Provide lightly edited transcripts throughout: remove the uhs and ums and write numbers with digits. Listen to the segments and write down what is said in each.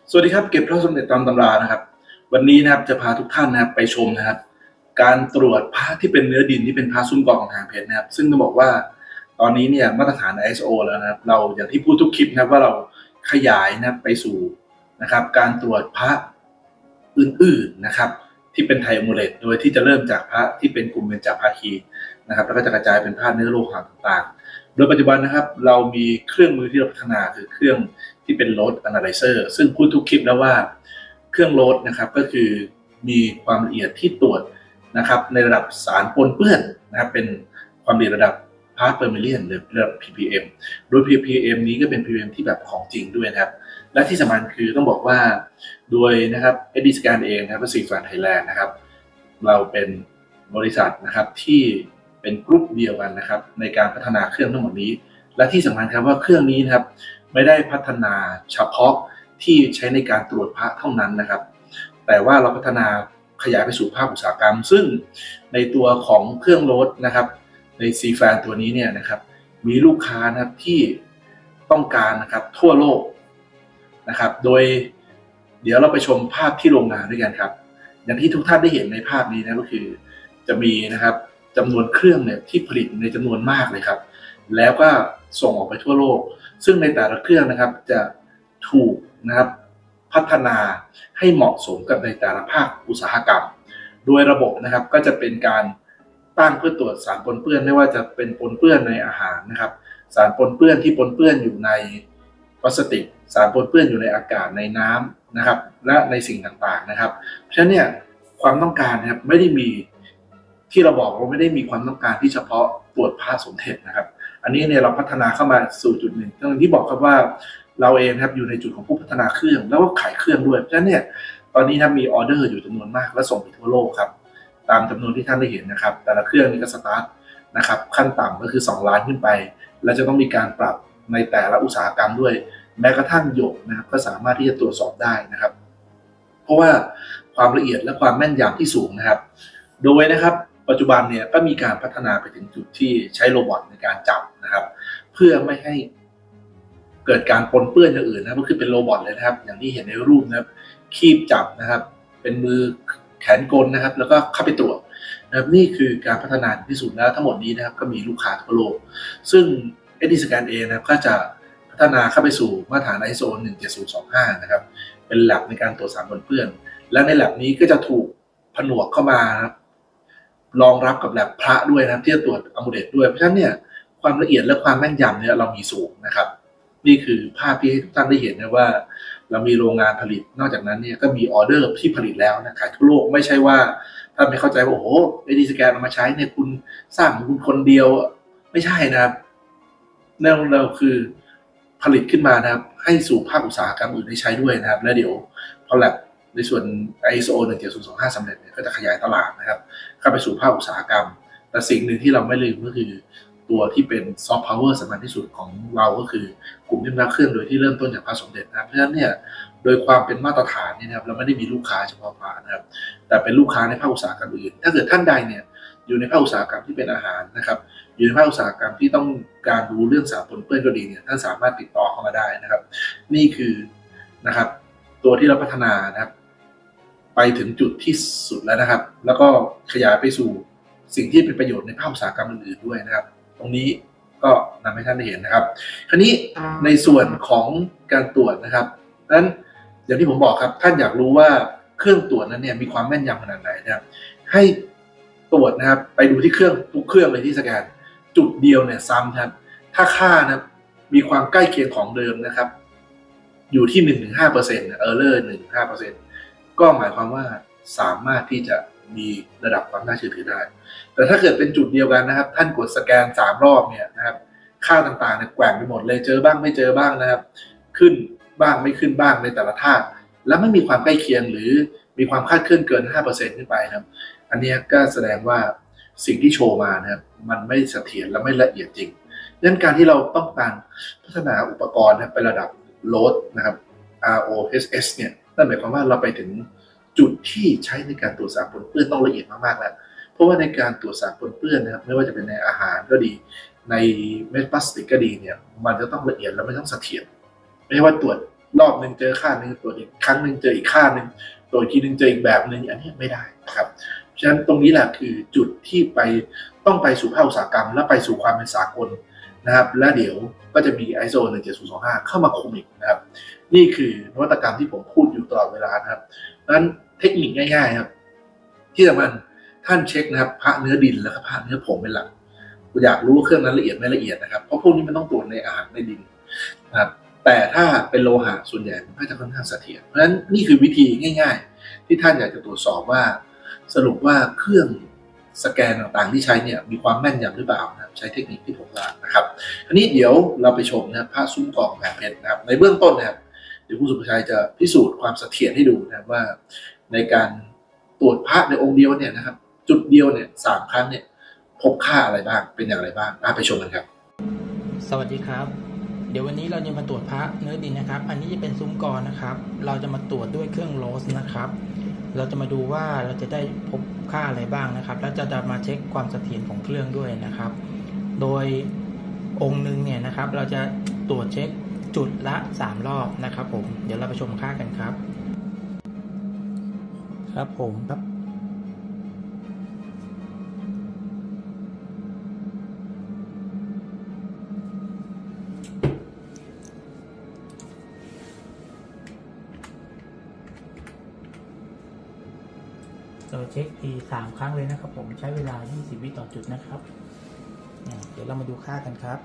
สวัสดีครับเก็บพระสมเด็จตามตำรานะครับวันนี้นะครับจะพาทุกท่านนะครับไปชมนะครับการตรวจพระที่เป็นเนื้อดินที่เป็นพระซุ้มกอของหางเพชรนะครับซึ่งต้องบอกว่าตอนนี้เนี่ยมาตรฐาน ISO แล้วนะครับเราอย่างที่พูดทุกคลิปนะครับว่าเราขยายนะครับไปสู่นะครับการตรวจพระอื่นๆนะครับที่เป็นไทยโอมูเลตโดยที่จะเริ่มจากพระที่เป็นกลุ่มเบญจภาคีนะครับแล้วก็จะกระจายเป็นพระเนื้อโลหะต่างๆโดยปัจจุบันนะครับเรามีเครื่องมือที่เราพัฒนาคือเครื่องที่เป็น Load Analyzer ซึ่งพูดทุกคลิปแล้วว่าเครื่อง Load นะครับก็คือมีความละเอียดที่ตรวจนะครับในระดับสารปนเปื้อนนะครับเป็นความละเอียดระดับ Part per million หรือระดับ ppm โดย ppm นี้ก็เป็น ppm ที่แบบของจริงด้วยนะครับและที่สำคัญคือต้องบอกว่าโดยนะครับ SD Scan เองนะครับ Seafan Thailand นะครับเราเป็นบริษัทนะครับที่เป็นกลุ่มเดียวกันนะครับในการพัฒนาเครื่องทั้งหมดนี้และที่สำคัญครับว่าเครื่องนี้นะครับไม่ได้พัฒนาเฉพาะที่ใช้ในการตรวจพระเท่านั้นนะครับแต่ว่าเราพัฒนาขยายไปสู่ภาคอุตสาหกรรมซึ่งในตัวของเครื่องโลดนะครับในซีแฟนตัวนี้เนี่ยนะครับมีลูกค้านะครับที่ต้องการนะครับทั่วโลกนะครับโดยเดี๋ยวเราไปชมภาพที่โรงงานด้วยกันครับอย่างที่ทุกท่านได้เห็นในภาพนี้นะก็คือจะมีนะครับจำนวนเครื่องเนี่ยที่ผลิตในจำนวนมากเลยครับแล้วก็ส่งออกไปทั่วโลกซึ่งในแต่ละเครื่องนะครับจะถูกนะครับพัฒนาให้เหมาะสมกับในแต่ละภาคอุตสาหกรรมโดยระบบนะครับก็จะเป็นการตั้งเพื่อตรวจสารปนเปื้อนไม่ว่าจะเป็นปนเปื้อนในอาหารนะครับสารปนเปื้อนที่ปนเปื้อนอยู่ในพลาสติกสารปนเปื้อนอยู่ในอากาศในน้ำนะครับและในสิ่งต่างๆนะครับเพราะฉะนั้นเนี่ยความต้องการนะครับไม่ได้มีที่เราบอกว่าไม่ได้มีความต้องการที่เฉพาะตรวจพระสมเด็จนะครับอันนี้เนี่ยเราพัฒนาเข้ามาสู่จุดหนึ่งที่บอกครับว่าเราเองครับอยู่ในจุดของผู้พัฒนาเครื่องแล้วก็ขายเครื่องด้วยเพราะฉะนั้นเนี่ยตอนนี้ครับมีออเดอร์อยู่จำนวนมากและส่งไปทั่วโลกครับตามจำนวนที่ท่านได้เห็นนะครับแต่ละเครื่องนี่ก็สตาร์ทนะครับขั้นต่ำก็คือ2 ล้านขึ้นไปและจะต้องมีการปรับในแต่ละอุตสาหกรรมด้วยแม้กระทั่งหยกนะครับก็สามารถที่จะตรวจสอบได้นะครับเพราะว่าความละเอียดและความแม่นยำที่สูงนะครับโดยนะครับปัจจุบันเนี่ยก็มีการพัฒนาไปถึงจุดที่ใช้โรบอทในการจับนะครับเพื่อไม่ให้เกิดการปนเปื้อนอย่างอื่นนะก็คือเป็นโรบอทเลยนะครับอย่างที่เห็นในรูปนะครับคีบจับนะครับเป็นมือแขนกลนะครับแล้วก็เข้าไปตรวจนะครับนี่คือการพัฒนาที่สุดแล้วทั้งหมดนี้นะครับก็มีลูกค้าทั่วโลกซึ่ง SD Scan เองนะครับก็จะพัฒนาเข้าไปสู่มาตรฐาน ISO 17025นะครับเป็น lab ในการตรวจสารปนเปื้อนและใน lab นี้ก็จะถูกผนวกเข้ามานะครับรองรับกับ lab พระด้วยนะครับที่จะตรวจอะมูเลตด้วยเพราะฉะนั้นเนี่ยความละเอียดและความแม่นยำเนี่ยเรามีสูงนะครับนี่คือภาพที่ให้ทุกท่านได้เห็นนะว่าเรามีโรงงานผลิตนอกจากนั้นเนี่ยก็มีออเดอร์ที่ผลิตแล้วนะขายทั่วโลกไม่ใช่ว่าถ้าไม่เข้าใจว่าโอ้โหSD Scanเอามาใช้เนี่ยคุณสร้างของคุณคนเดียวไม่ใช่นะครับเราคือผลิตขึ้นมานะครับให้สู่ภาคอุตสาหกรรมอื่นได้ใช้ด้วยนะครับและเดี๋ยวพอ lab ในส่วน ISO 17025สำเร็จเนี่ยก็จะขยายตลาดนะครับเข้าไปสู่ภาคอุตสาหกรรมแต่สิ่งหนึ่งที่เราไม่ลืมก็คือตัวที่เป็นซอฟต์พาวเวอร์สำคัญที่สุดของเราก็คือกลุ่มที่มาเครื่องโดยที่เริ่มต้นจากพระสมเด็จนะครับเพราะฉะนั้นเนี่ยโดยความเป็นมาตรฐานนี่นะครับเราไม่ได้มีลูกค้าเฉพาะพระนะครับแต่เป็นลูกค้าในภาคอุตสาหกรรมอื่นถ้าเกิดท่านใดเนี่ยอยู่ในภาคอุตสาหกรรมที่เป็นอาหารนะครับอยู่ในภาคอุตสาหกรรมที่ต้องการรู้เรื่องสารปนเปื้อนก็ดีเนี่ยท่านสามารถติดต่อเข้ามาได้นะครับนี่คือนะครับตัวที่เราพัฒนานะครับไปถึงจุดที่สุดแล้วนะครับแล้วก็ขยายไปสู่สิ่งที่เป็นประโยชน์ในภาคอุตสาหกรรมอื่นๆด้วยนะครับตรงนี้ก็นำให้ท่านได้เห็นนะครับคราวนี้ในส่วนของการตรวจนะครับนั้นอย่างที่ผมบอกครับท่านอยากรู้ว่าเครื่องตรวจนั้นเนี่ยมีความแม่นยำขนาดไหนนะครับให้ตรวจนะครับไปดูที่เครื่องทุกเครื่องเลยที่สแกนจุดเดียวเนี่ยซ้ำครับถ้าค่านะมีความใกล้เคียงของเดิมนะครับอยู่ที่ 1-5% error 1-5%ก็หมายความว่าสามารถที่จะมีระดับความน่าเชื่อถือได้แต่ถ้าเกิดเป็นจุดเดียวกันนะครับท่านกดสแกน3 รอบเนี่ยนะครับค่าต่างๆเนี่ยแกว่งไปหมดเลยเจอบ้างไม่เจอบ้างนะครับขึ้นบ้างไม่ขึ้นบ้างในแต่ละธาตุแล้วไม่มีความใกล้เคียงหรือมีความคาดเคลื่อนเกิน 5% ขึ้นไปนะครับอันนี้ก็แสดงว่าสิ่งที่โชว์มานะครับมันไม่เสถียรและไม่ละเอียดจริงดังนั้นการที่เราต้องการพัฒนาอุปกรณ์ไประดับโหลดนะครับ ROHS เนี่ยนั่นหมายความว่าเราไปถึงจุดที่ใช้ในการตรวจสารปนเปื้อนต้องละเอียดมากๆแล้วเพราะว่าในการตรวจสารปนเปื้อนนะครับไม่ว่าจะเป็นในอาหารก็ดีในเม็ดพลาสติกก็ดีเนี่ยมันจะต้องละเอียดและไม่ต้องเสถียรไม่ใช่ว่าตรวจรอบหนึ่งเจอค่าหนึ่งตรวจอีกครั้งหนึ่งเจออีกค่าหนึ่งตรวจทีหนึ่งเจออีกแบบหนึ่งอันนี้ไม่ได้นะครับฉะนั้นตรงนี้แหละคือจุดที่ต้องไปสู่ภาคอุตสาหกรรมและไปสู่ความเป็นสากลนะครับและเดี๋ยวก็จะมี ISO 17025เข้ามาคุมอีกนะครับนี่คือนวัตกรรมที่ผมพูดอยู่ตลอดเวลานะครับนั้นเทคนิคง่ายๆครับที่สำคัญท่านเช็คนะครับพระเนื้อดินแล้วก็พระเนื้อผงเป็นหลักอยากรู้เครื่องนั้นละเอียดไม่ละเอียดนะครับเพราะพวกนี้มันต้องตรวจในอาหารในดินนะครับแต่ถ้าเป็นโลหะส่วนใหญ่มันก็จะค่อนข้างเสถียรเพราะฉะนั้นนี่คือวิธีง่ายๆที่ท่านอยากจะตรวจสอบว่าสรุปว่าเครื่องสแกนต่างๆที่ใช้เนี่ยมีความแม่นยำหรือเปล่านะครับใช้เทคนิคที่ผมว่านะครับทีนี้เดี๋ยวเราไปชมนะครับพระซุ้มกองแผงเพชรนะครับในเบื้องต้นนะครับเดี๋ยวผู้สุภชัยจะพิสูจน์ความเสถียรให้ดูนะครับว่าในการตรวจพระในองค์เดียวเนี่ยนะครับจุดเดียวเนี่ย3 ครั้งเนี่ยพบค่าอะไรบ้างเป็นอย่างไรบ้างไปชมกันครับสวัสดีครับเดี๋ยววันนี้เราจะมาตรวจพระเนื้อดินนะครับอันนี้จะเป็นซุ้มกรนะครับเราจะมาตรวจด้วยเครื่องโรสนะครับเราจะมาดูว่าเราจะได้พบค่าอะไรบ้างนะครับแล้วจะมาเช็คความเสถียรของเครื่องด้วยนะครับโดยองค์หนึ่งเนี่ยนะครับเราจะตรวจเช็คจุดละ3 รอบนะครับผมเดี๋ยวเราไปชมค่ากันครับครับผมครับเราเช็คที3 ครั้งเลยนะครับผมใช้เวลา20 วิต่อจุดนะครับเดี๋ยวเรามาดูค่ากันครับ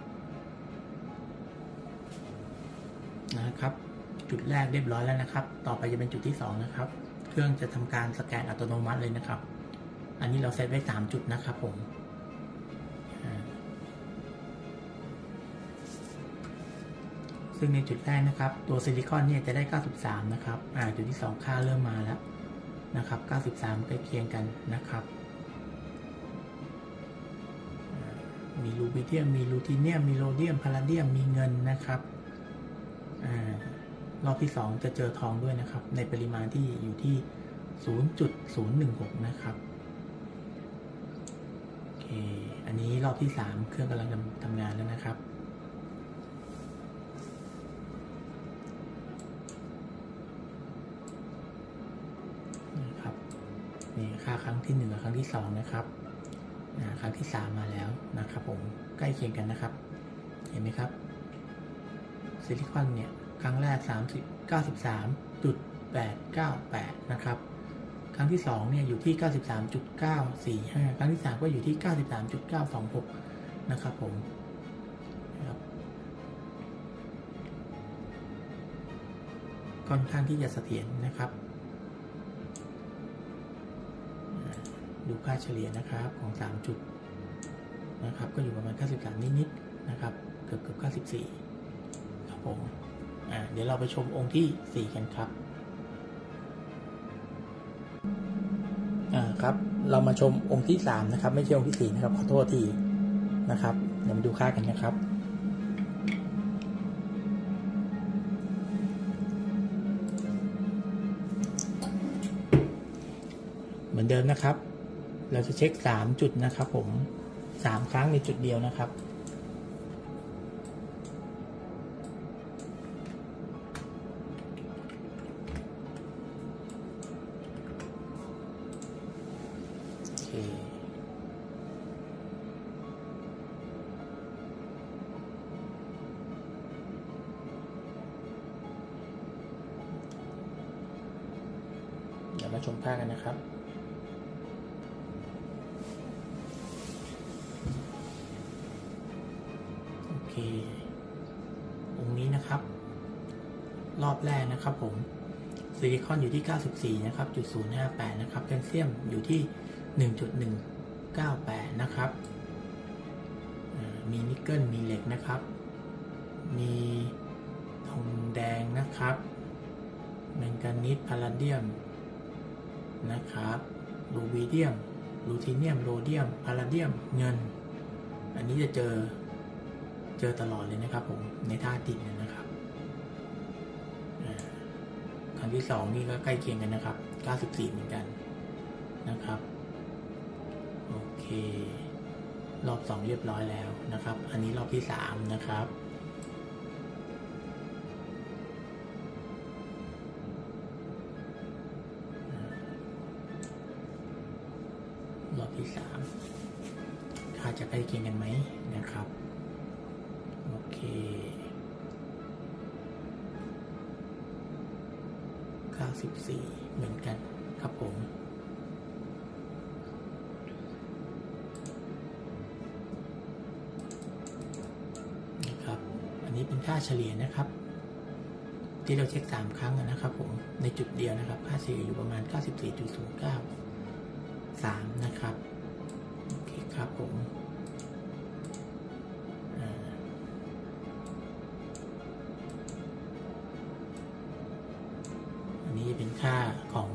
จุดแรกเรียบร้อยแล้วนะครับต่อไปจะเป็นจุดที่2นะครับเครื่องจะทำการสแกนอัตโนมัติเลยนะครับอันนี้เราเซตไว้3 จุดนะครับผมซึ่งในจุดแรกนะครับตัวซิลิคอนเนี่ยจะได้93นะครับจุดที่2ค่าเริ่มมาแล้วนะครับ93ใกล้เคียงกันนะครับมีรูบิเดียมมีลูทีเนียมมีโรเดียมพาราเดียมมีเงินนะครับรอบที่2จะเจอทองด้วยนะครับในปริมาณที่อยู่ที่ 0.016 นะครับโอเคอันนี้รอบที่3เครื่องกำลังทำงานแล้วนะครับนี่ค่าครั้งที่1กับครั้งที่2นะครับครั้งที่3มาแล้วนะครับผมใกล้เคียงกันนะครับเห็นไหมครับซิลิคอนเนี่ยครั้งแรก93.898 นะครับครั้งที่2เนี่ยอยู่ที่ 93.945 ครั้งที่3ก็อยู่ที่ 93.926 นะครับผมค่อนข้างที่จะเสถียรนะครับดูค่าเฉลี่ยนะครับของ3 จุดนะครับก็อยู่ประมาณ93นิดๆนะครับเกือบ94ครับผมเดี๋ยวเราไปชมองค์ที่4กันครับครับเรามาชมองค์ที่3นะครับไม่ใช่องค์ที่4นะครับขอโทษทีนะครับเดี๋ยวมาดูค่ากันนะครับเหมือนเดิมนะครับเราจะเช็ค3 จุดนะครับผม3 ครั้งในจุดเดียวนะครับโอเคเดี๋ยวมาชมค่ากันนะครับองค์นี้นะครับรอบแรกนะครับผมซิลิคอนอยู่ที่94นะครับ0.058นะครับแคลเซียมอยู่ที่ 1.198 นะครับมีนิกเกิลมีเหล็กนะครับมีทองแดงนะครับแมงกานีสพาราเดียมนะครับรูบิเดียมลูทีเนียมโรเดียมพาราเดียมเงินอันนี้จะเจอตลอดเลยนะครับผมในท่าติดนะครับครั้งที่2นี่ก็ใกล้เคียงกันนะครับ94เหมือนกันนะครับโอเครอบ2เรียบร้อยแล้วนะครับอันนี้รอบที่3นะครับรอบที่3ค่าจะใกล้เคียงกันไหมนะครับโอเค94เหมือนกันครับผมนะครับอันนี้เป็นค่าเฉลี่ยนะครับที่เราเช็ค3ครั้งนะครับผมในจุดเดียวนะครับค่าเฉลี่ยอยู่ประมาณ 94.09 3นะครับโอเคครับผมอันนี้เป็นค่าของ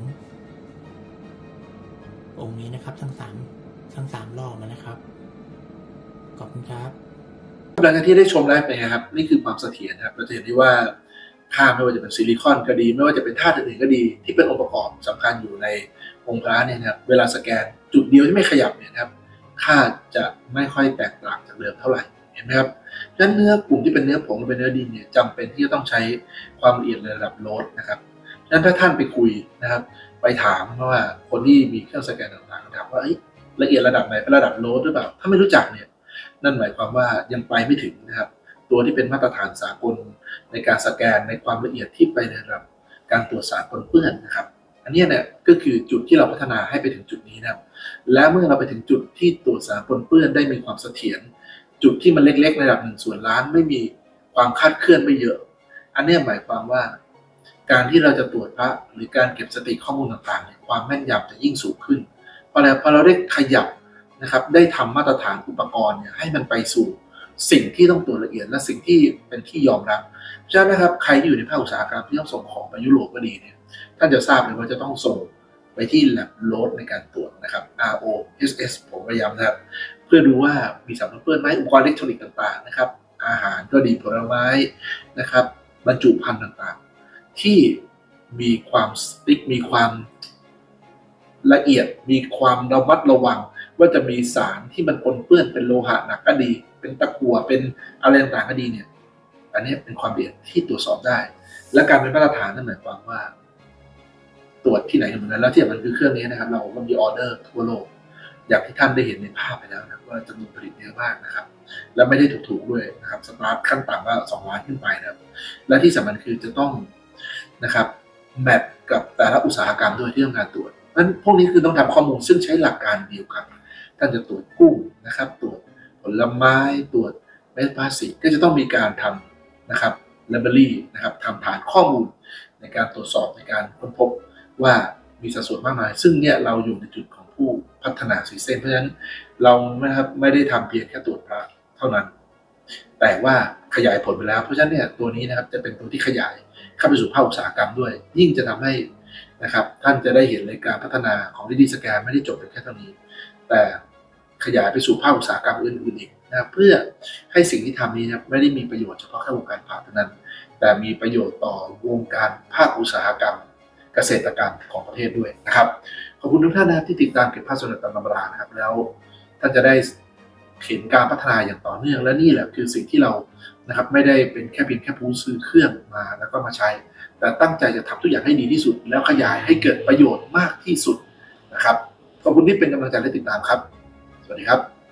องค์นี้นะครับทั้ง3รอบนะครับขอบคุณครับหลังจากที่ได้ชมแล้วเป็นไงครับนี่คือความเสถียรครับเราจะเห็นได้ว่าค่าไม่ว่าจะเป็นซิลิคอนก็ดีไม่ว่าจะเป็นธาตุอื่นๆก็ดีที่เป็นองค์ประกอบสำคัญอยู่ในองค์พระเนี่ยนะครับเวลาสแกนจุดเดียวที่ไม่ขยับเนี่ยนะครับค่าจะไม่ค่อยแตกต่างจากเดิมเท่าไหร่เห็นไหมครับดังนั้นเนื้อกลุ่มที่เป็นเนื้อผงหรือเป็นเนื้อดินเนี่ยจำเป็นที่จะต้องใช้ความละเอียดในระดับโลดนะครับดังนั้นถ้าท่านไปคุยนะครับไปถามว่าคนที่มีเครื่องสแกนต่างๆถามว่าละเอียดระดับไหนเป็นระดับโลดหรือเปล่าถ้าไม่รู้จักเนี่ยนั่นหมายความว่ายังไปไม่ถึงนะครับตัวที่เป็นมาตรฐานสากลในการสแกนในความละเอียดที่ไปในระดับการตรวจสารปนเปื้อนนะครับอันนี้เนี่ยก็คือจุดที่เราพัฒนาให้ไปถึงจุดนี้นะครับและเมื่อเราไปถึงจุดที่ตรวจสารปนเปื้อนได้มีความเสถียรจุดที่มันเล็กๆในระดับ1 ส่วนล้านไม่มีความคลาดเคลื่อนไม่เยอะอันนี้หมายความว่าการที่เราจะตรวจพระหรือการเก็บสถิติข้อมูลต่างๆความแม่นยำจะยิ่งสูงขึ้นพอเราได้ขยับนะครับได้ทำมาตรฐานอุปกรณ์เนี่ยให้มันไปสู่สิ่งที่ต้องตรวจละเอียดและสิ่งที่เป็นที่ยอมรับฉะนั้นนะครับใครที่อยู่ในภาคอุตสาหกรรมที่ต้องส่งของไปยุโรปก็ดีเนี่ยท่านจะทราบเลยว่าจะต้องส่งไปที่ lab load ในการตรวจนะครับ ROSS ผมพยายามนะครับเพื่อดูว่ามีสารปนเปื้อนไหมอุปกรณ์อิเล็กทรอนิกส์ต่างๆนะครับอาหารก็ดีผลไม้นะครับบรรจุภัณฑ์ต่างๆที่มีความสติ๊กมีความละเอียดมีความระมัดระวังว่าจะมีสารที่มันปนเปื้อนเป็นโลหะหนักก็ดีเป็นตะกั่วเป็นอะไรต่างๆก็ดีเนี่ยอันนี้เป็นความละเอียดที่ตรวจสอบได้และการเป็นมาตรฐานนั่นหมายความว่าตรวจที่ไหนเหมือนกันแล้วที่มันคือเครื่องนี้นะครับเราก็มีออเดอร์ทั่วโลกอย่างที่ท่านได้เห็นในภาพไปแล้วนะว่าจำนวนผลิตเยอะมากนะครับและไม่ได้ถูกๆด้วยนะครับสตาร์ทขั้นต่ำว่า2 ล้านขึ้นไปนะครับและที่สำคัญคือจะต้องนะครับแมทกับแต่ละอุตสาหกรรมด้วยที่ต้องการตรวจนั้นพวกนี้คือต้องทำข้อมูลซึ่งใช้หลักการเดียวกันท่านจะตรวจกุ้งนะครับตรวจผลไม้ตรวจเม็ดพลาสติกก็จะต้องมีการทำนะครับlibrary นะครับทำฐานข้อมูลในการตรวจสอบในการค้นพบว่ามีสัดส่วนมากมายซึ่งเนี่ยเราอยู่ในจุดของผู้พัฒนาสีเส้นเพราะฉะนั้นเรานะครับไม่ได้ทำเพียงแค่ตรวจพระเท่านั้นแต่ว่าขยายผลไปแล้วเพราะฉะนั้นเนี่ยตัวนี้นะครับจะเป็นตัวที่ขยายเข้าไปสู่ภาคอุตสาหกรรมด้วยยิ่งจะทำให้นะครับท่านจะได้เห็นในการพัฒนาของ 3D สแกนไม่ได้จบแค่เท่านี้แต่ขยายไปสู่ภาคอุตสาหกรรมอื่นๆอีกนะเพื่อให้สิ่งที่ทำนี้นะไม่ได้มีประโยชน์เฉพาะแค่วงการพระเท่านั้นแต่มีประโยชน์ต่อวงการภาคอุตสาหกรรมเกษตรกรรมของประเทศด้วยนะครับขอบคุณทุกท่านนะครับที่ติดตามเก็บภาพสำเร็จตามตำรานะครับแล้วท่านจะได้เห็นการพัฒนาอย่างต่อเนื่องและนี่แหละคือสิ่งที่เรานะครับไม่ได้เป็นแค่เพียงแค่ผู้ซื้อเครื่องมาแล้วก็มาใช้แต่ตั้งใจจะทำทุกอย่างให้ดีที่สุดแล้วขยายให้เกิดประโยชน์มากที่สุดนะครับขอบคุณที่เป็นกำลังใจและติดตามครับสวัสดีครับ